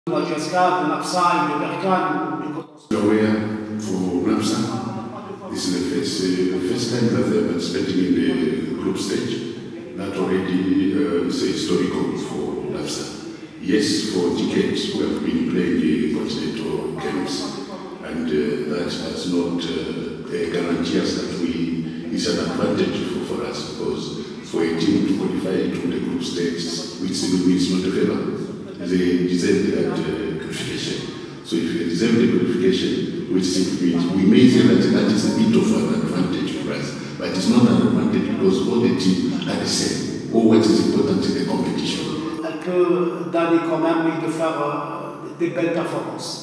Madagascar, de NAPSA et de Berkane. For NAPSA, this is the first time that they're participating in the group stage. That already is a historical for NAPSA. Yes, for decades we have been playing the continental games, and that does not guarantee us that it's an advantage for us, because for a team to qualify to the group stage, which means not a favor, they deserve that qualification. So if you deserve the qualification, which simply means we may say that that is a bit of an advantage for us, but it's not an advantage because all the teams are the same, or what is important in the competition. Elle peut donner quand même de faire des belles performances.